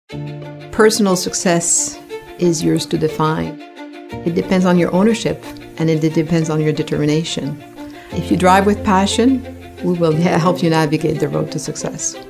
Personal success is yours to define. It depends on your ownership, and it depends on your determination. If you drive with passion, we will help you navigate the road to success.